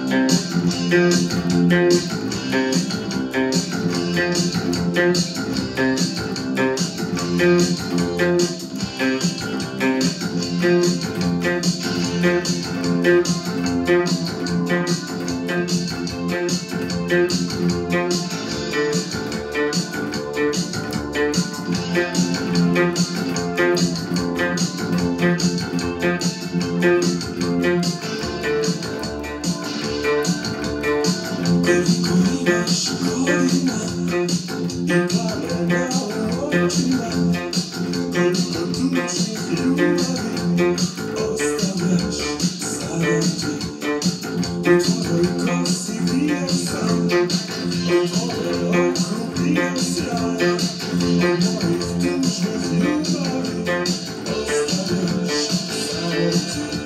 Imaš godina i plave na očima, koliko tučnih ljubavi ostavljaš sada ti. U tvojoj kosi bio sam, u tvojoj oku bio sjaj, od mojih tučnih ljubavi ostavljaš sada ti.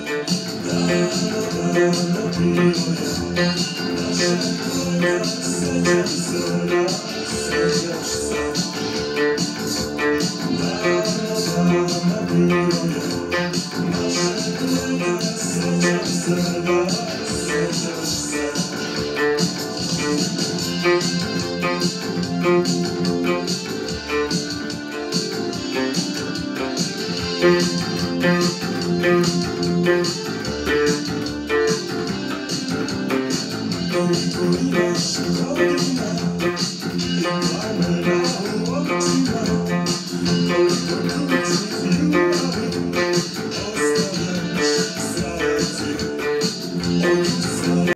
Davno bilo je naša koja sećam se, ja sećaš se. Davno bilo je naša koja sećam se, ja sećaš se. Koliko imaš godina